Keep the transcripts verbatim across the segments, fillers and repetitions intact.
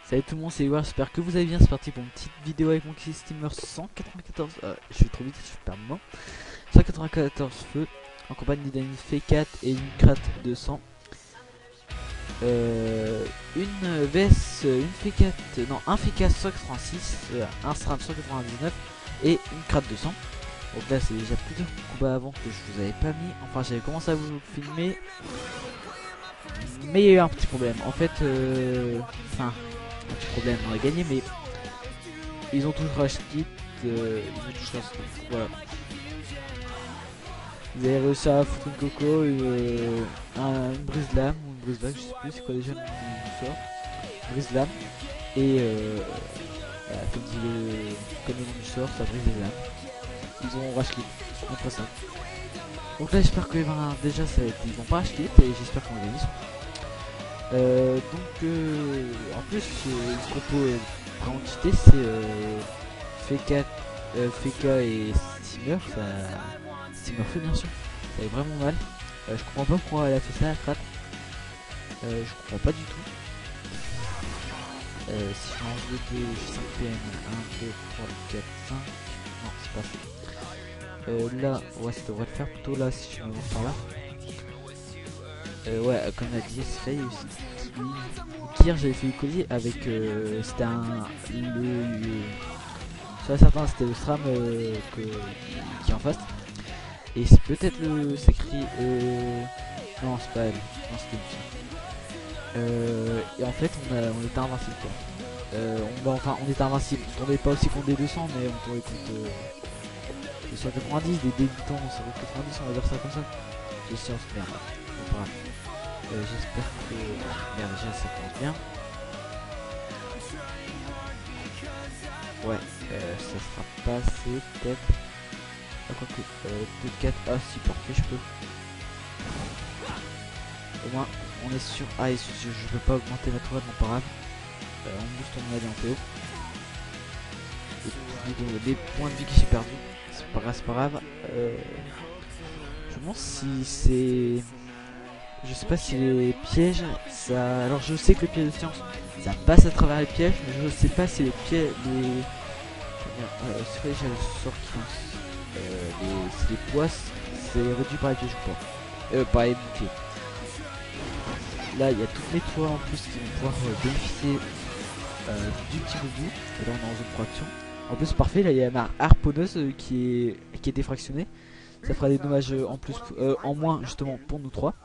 Salut tout le monde, c'est Iwar, j'espère que vous allez bien. C'est parti pour une petite vidéo avec mon Key Steamer cent quatre-vingt-quatorze. Euh, je vais trop vite, je perds mon nom. cent quatre-vingt-quatorze feux en compagnie d'une F quatre et une Krat deux cents. Euh, une V S, une F quatre, non, un F quatre cent quatre-vingt-six, euh, un SRAM cent quatre-vingt-dix-neuf et une Krat deux cents. Donc là, c'est déjà plus de combats avant que je vous avais pas mis. Enfin, j'avais commencé à vous filmer, mais il y a eu un petit problème. En fait, euh, enfin. Un petit problème, on a gagné, mais ils ont tous rush kit, euh, ils ont tous rush kit, voilà. Vous avez réussi à foutre une coco, euh, un, une brise lame, ou une brise lame, je sais plus c'est quoi déjà le sort, brise lame, et euh, voilà, comme dit le, comme le nom du sort, ça brise les lames. Ils ont rush kit, après ça. Donc là j'espère que ben, déjà ça va être, ils vont pas rush kit, et j'espère qu'on va gagner. Euh, donc euh, en plus euh, ce qu'on peut vraiment quitter c'est euh, F quatre, euh, F K et Steamer, ça Steamer fait bien sûr, ça est vraiment mal. Euh, je comprends pas pourquoi elle a fait ça la Krat, euh, je comprends pas du tout. Euh, si je mange le deux, j'ai cinq P M, un, deux, trois, quatre, cinq, non c'est pas fait. Euh, là, ouais ça devrait le faire plutôt là si je me mets par là. Euh, ouais, comme l'a dit, c'est fait aussi. Hier, j'avais fait le collier avec. Euh, c'était un. Le, le, sur certains, c'était le SRAM euh, que, qui est en face. Et c'est peut-être le. C'est écrit. Euh, non, c'est pas elle. Non, c'était une fille. Euh, et en fait, on, a, on était invincible quoi. Euh, on, bah, enfin, on était invincible. On tombait pas aussi contre des deux cents, mais on tombait contre. Euh, des cent quatre-vingt-dix, des débutants, cent quatre-vingt-dix, on va dire ça comme ça. J'ai science, merde. Voilà. Euh, j'espère que merde, déjà ça commence bien. Ouais, euh, ça sera pas assez peut-être. Ah, quoi que euh, deux quatre, ah si parfait je peux. Au moins on est sûr. Ah et je, je peux pas augmenter ma tourelle, non pas grave. Euh, on booste on aller en P O. Et puis les points de vie que j'ai perdu, c'est pas grave, c'est pas grave. Euh, je me demande si c'est. Je sais pas si les pièges, ça. Alors je sais que le piège de science, ça passe à travers les pièges, mais je sais pas si les pièges, les. Euh, c'est quoi déjà le sort qui lance euh, les... Si les poisses, c'est réduit par les pièges ou pas. Euh, par les boucliers. Là, il y a toutes les toits en plus qui vont pouvoir euh, bénéficier euh, du petit boubou. Et là, on est en zone fraction. En plus, parfait. Là, il y a ma harponneuse euh, qui est qui est défractionnée. Ça fera des dommages euh, en plus, euh, en moins justement pour nous trois.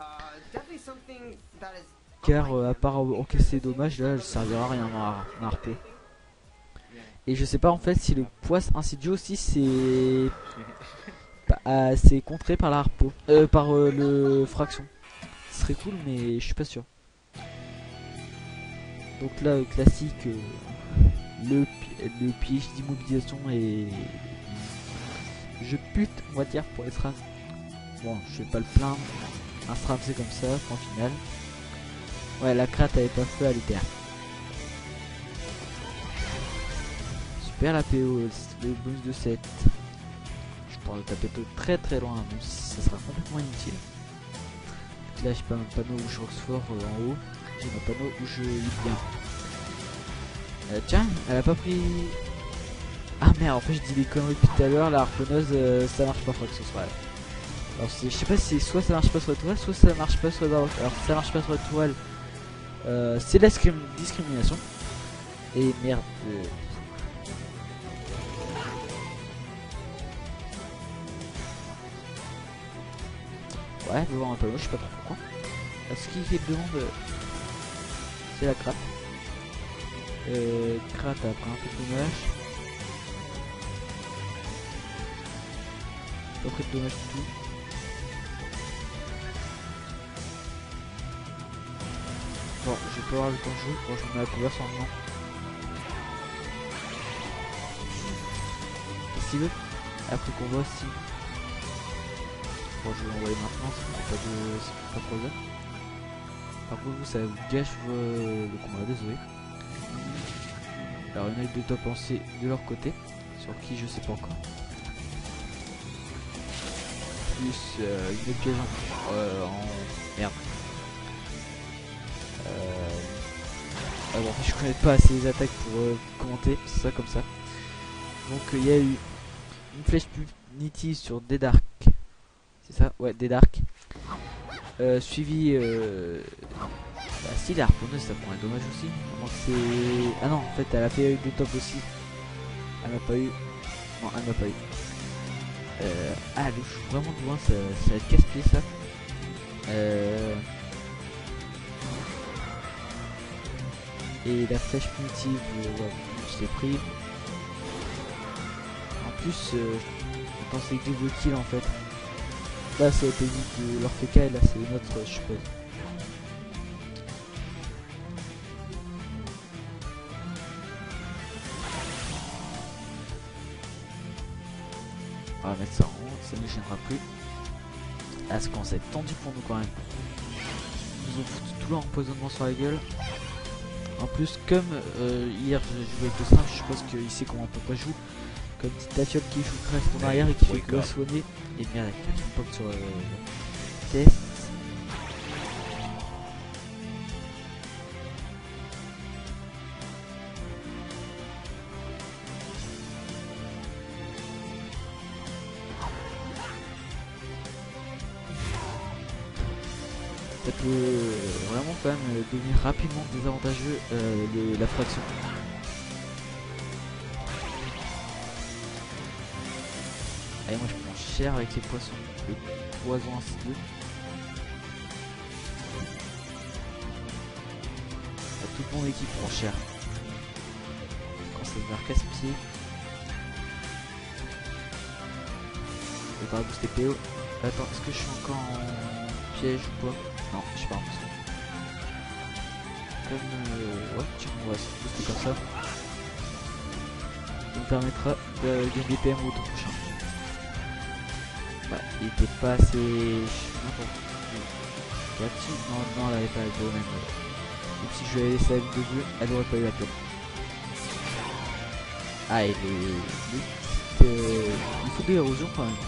Car euh, à part encaisser des dommages, là, ça servira à rien à harper. Et je sais pas en fait si le poisse insidieux aussi c'est bah, c'est contré par la harpo, euh, par euh, le fraction. Ce serait cool mais je suis pas sûr. Donc là euh, classique, euh, le, le piège d'immobilisation et je pute on va dire pour les SRAM. Bon je vais pas le plaindre, un SRAM c'est comme ça, point final. Ouais la Krat avait pas feu à l'I T R. Super la P O, le bonus de sept. Je pourrais le taper de très très loin, même si ça sera complètement inutile. Là j'ai pas un panneau où je Roxfort euh, en haut, j'ai un panneau où je lis bien. Euh, tiens, elle a pas pris. Ah merde, en fait je dis des conneries depuis tout à l'heure, la harponneuse euh, ça marche pas Fraxos, ouais. Alors je sais pas si soit ça marche pas sur la tourelle, soit ça marche pas sur la. Alors si ça marche pas sur la tourelle, euh, c'est la discrimination. Et merde. Euh... Ouais, devant un panneau, je sais pas trop pourquoi. Ce qui demande, c'est la Krat. Euh, Krat a pris un peu de dommage. Pas pris de dommage du tout. Bon, je vais pas avoir le temps de jouer. Bon, je me mets à couvert sans nom. Qu'est-ce qu'il veut? Après qu'on voit si. Bon, je vais l'envoyer maintenant, c'est pas de. C'est pas trop bien. Par contre, vous, ça vous gâche euh, le combat, désolé. Alors, une aide de top lancée de leur côté, sur qui je sais pas encore. Plus euh, une piège en, euh, en... merde. Euh... Ah bon, en fait, je connais pas assez les attaques pour euh, commenter, c'est ça comme ça. Donc il euh, y a eu une flèche punitive sur Dedark. C'est ça? Ouais, Dedark. Euh, suivi... Euh... Bah si, la harponneuse, ça prend un dommage aussi. C'est... Ah non, en fait, elle a fait deux top aussi. Elle n'a pas eu... Non, elle n'a pas eu. Euh... Ah, le chou, vraiment de loin, ça, ça va être casse-pied, ça. Euh... Et la flèche punitive, euh, ouais, je l'ai pris. En plus, euh, je pensais que double kill en fait. Là, ça a été dit de leur F K et là, c'est notre, je suppose. On va mettre ça en haut, ça ne gênera plus. Ah, ça commence à être tendu pour nous quand même. Ils nous ont foutu tout leur empoisonnement sur la gueule. En plus, comme euh, hier je jouais avec le Stringe, je suppose qu'il sait comment on peut pas jouer. Comme dit Tafiole qui joue presque en arrière et qui fait que soigner. Et merde, avec un pop sur le test. Ça peut euh, vraiment quand même euh, devenir rapidement désavantageux euh, les, la fraction. Allez, moi je prends cher avec les poissons, le poison insidieux. Toute mon équipe prend cher. Quand c'est vers casse-pied. Je vais pas booster P O. Attends, est-ce que je suis encore en piège ou pas? Non, je suis pas en piège. Comme euh, ouais, tiens, on va se booster comme ça. Ça nous permettra de gagner des P M au tour prochain. Bah, il était pas assez. Là-dessus, non, non, elle avait pas le même. Même si je lui avais laissé la vie de bleu, elle aurait pas eu la peine. Ah, et les. Euh, il faut de l'érosion quand même.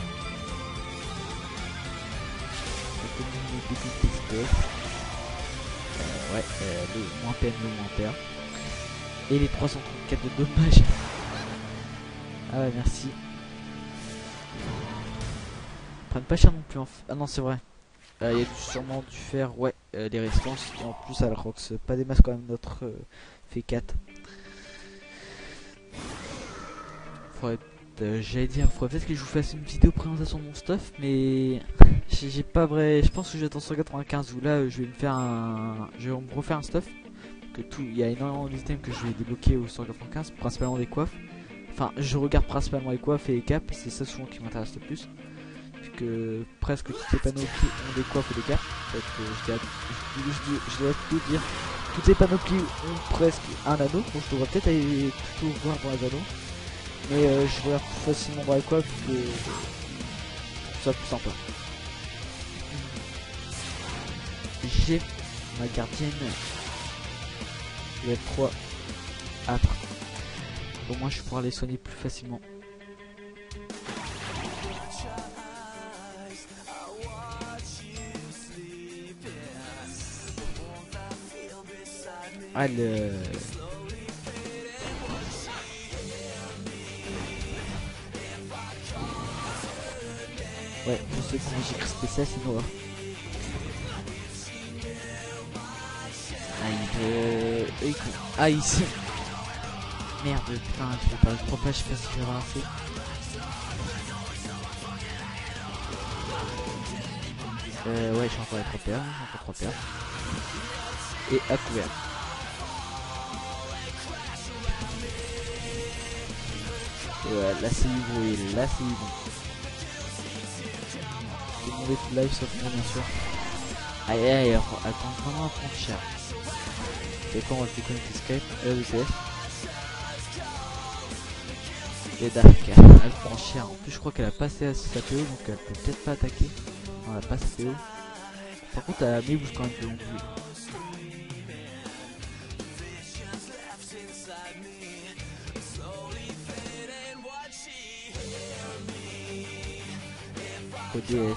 Euh, ouais, euh, le moins P M, le moins P A. Et les trois cent trente-quatre de dommages. Ah ouais, merci. Ils prennent pas cher non plus. En ah non, c'est vrai. Il euh, y a sûrement dû faire ouais, euh, les résistances. Et en plus, elle rox pas des masses quand même, notre euh, F quatre. Faudrait, euh, j'allais dire, faudrait peut-être que je vous fasse une vidéo présentation de mon stuff, mais j'ai pas vrai. Je pense que j'attends sur quatre-vingt-quinze où là, je vais me faire un. Je vais me refaire un stuff. Que tout, il y a énormément d'items que je vais débloquer au cent quatre-vingt-quinze, principalement des coiffes. Enfin, je regarde principalement les coiffes et les capes, c'est ça souvent qui m'intéresse le plus. Que presque toutes les panoplies ont des coiffes et des capes. En fait, euh, je, dirais, je, je, je dois plutôt dire toutes les panoplies ont presque un anneau, donc je devrais peut-être aller plutôt voir dans les anneaux. Mais euh, je regarde plus facilement voir les coiffes que ce soit plus sympa. J'ai ma gardienne level trois âpre. Au moins je pourrai les soigner plus facilement. Ah le... Ouais, je sais comment j'écris spécial, c'est noir. Ah il veut... Ah ici. Merde, putain, je vais pas le trois pages, je sais pas si je vais relancer. Euh, ouais, j'ai encore les trois P A, j'ai encore trois P A. Et à couvert. Ouais, là c'est Hugo et là c'est Hugo. J'ai demandé tout live sauf moi bien sûr. Aïe aïe aïe, elle commence vraiment à prendre cher. Et quand on va se déconnecter Skype, euh, V C S. Et Dark, elle prend cher. En plus je crois qu'elle a passé à sa P O donc elle peut peut-être pas attaquer. Non, elle a pas sa P O. Par contre elle a mis bouge quand même de long plus. O D S.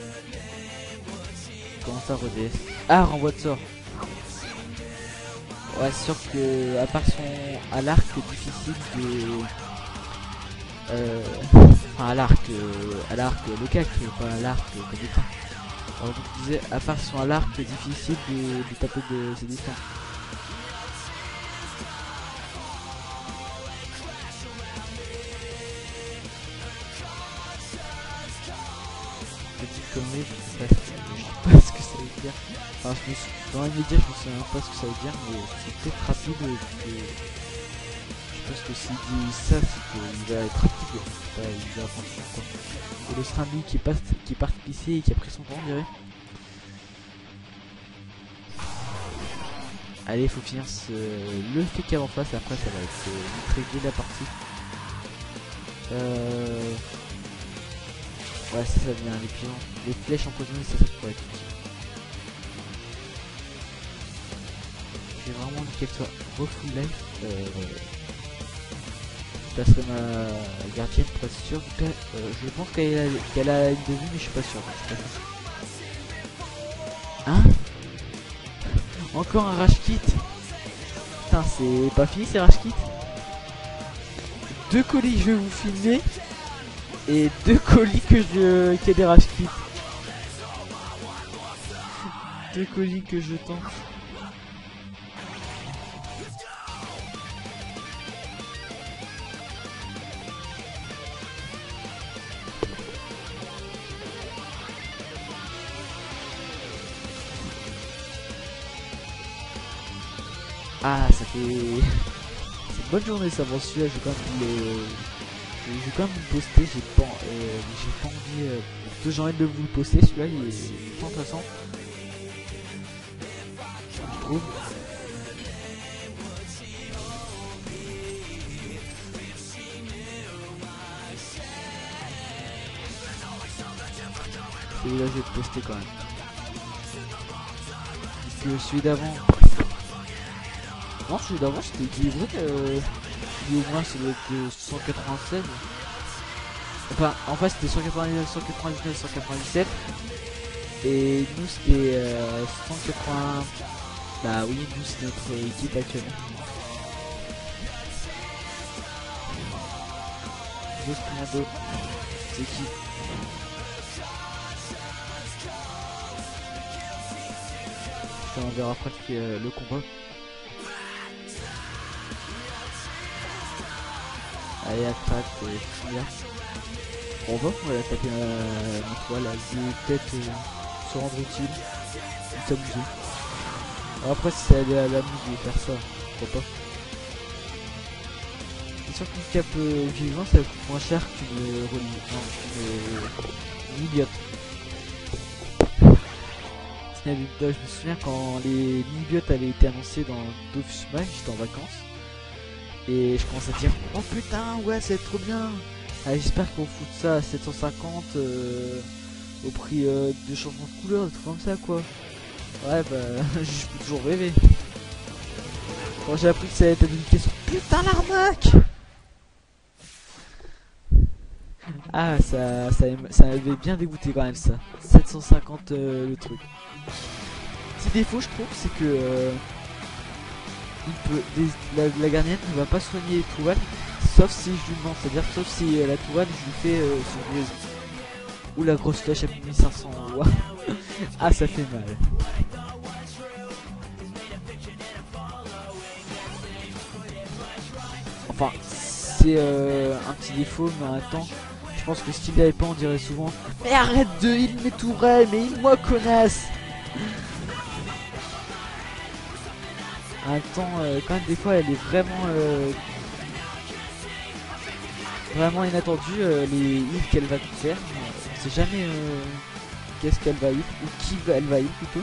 Comment ça, O D S? Ah, renvoi de sort. Ouais, c'est sûr que à part son à l'arc difficile de euh, enfin à l'arc euh, à l'arc le cac, pas à l'arc comme des temps. Alors donc je disais à part son à l'arc difficile de, de taper de ses distances. Petite connerie, je sais pas, je sais pas ce que ça veut dire. Enfin, je me suis, dans les médias, je me souviens pas ce que ça veut dire, mais c'est peut-être rapide. Que, je pense que s'il dit ça, c'est qu'il va être rapide. Pas, il va prendre son temps. Et le Stranding qui est, pas, qui est parti ici et qui a pris son temps, on dirait. Allez, il faut finir ce, le F K en face, après ça va être euh, très gai la partie. Euh... Ouais, ça, ça vient les pions. Les flèches empoisonnées, ça, ça pourrait être utile. J'ai vraiment envie qu'elle soit refull life. Euh... Je passerai ma gardienne pour être sûr. Donc, euh, je pense qu'elle a, qu'elle a une de vue, mais je suis pas sûr. Je suis pas sûr. Hein? Encore un rage kit. Putain, c'est pas fini ces rage kits. Deux colis, je vais vous filmer. Et deux colis que je qui est des rage kits. Deux colis que je tente. Ah, ça fait... C'est une bonne journée ça, bon celui-là, j'ai quand même le... J'ai quand même vous le poster, j'ai pas, euh, j'ai pas envie... Euh... J'ai envie de vous le poster, celui-là, il est intéressant. Je trouve. Celui-là, je vais le poster quand même. Parce que celui d'avant... Non, celui d'avant c'était équilibré, euh, lui au moins ça doit être cent quatre-vingt-seize. Enfin, en fait c'était cent quatre-vingt-dix-neuf, cent quatre-vingt-dix-neuf, cent quatre-vingt-dix-sept. Et nous c'était euh, cent quatre-vingts. Bah oui, nous c'est notre équipe actuellement. Grosse commando. C'est qui? On verra après euh, le combat. Allez, à crack, c'est bien. On va, on va taper une toile, là, je vais peut-être euh, se rendre utile, s'amuser. Après, si ça allait à la muse de faire ça, pourquoi pas. C'est sûr qu'une cape euh, vivant, ça coûte moins cher qu'une euh, relique, non, qu'une euh, mini-biote. Je me souviens quand les mini-biotes avaient été annoncées dans Dofus Mag, j'étais en vacances. Et je commence à dire, oh putain, ouais, c'est trop bien. Allez, j'espère qu'on fout ça à sept cent cinquante euh, au prix euh, de changement de couleur, des trucs comme ça, quoi. Ouais, bah, je peux toujours rêver. Quand j'ai appris que ça allait être une question, putain, l'arnaque. Ah, ça, ça, ça m'avait bien dégoûté quand même, ça. sept cent cinquante euh, le truc. Petit défaut, je trouve, c'est que euh, il peut, les, la, la gardienne ne va pas soigner les tourelles, sauf si je lui demande, c'est-à-dire sauf si euh, la tourelle je lui fais euh, son liaison. Ou la grosse flèche à mille cinq cents. Ah, ça fait mal. Enfin, c'est euh, un petit défaut, mais en même temps, je pense que s'il l'avait pas, on dirait souvent, mais arrête de heal mes tourelles, mais heal moi connasse. En même temps, euh, quand même des fois elle est vraiment euh, vraiment inattendue, euh, les heals qu'elle va nous faire. On sait jamais euh, qu'est-ce qu'elle va heal, ou qui va, elle va heal plutôt.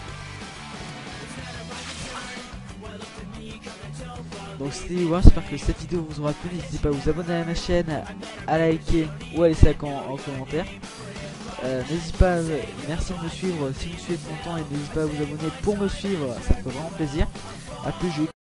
Donc c'était ouais, j'espère que cette vidéo vous aura plu, n'hésitez pas à vous abonner à ma chaîne, à liker ou à laisser un com en commentaire. Euh, n'hésitez pas, euh, merci de me suivre si vous suivez longtemps et n'hésitez pas à vous abonner pour me suivre, ça me fait vraiment plaisir. A plus, je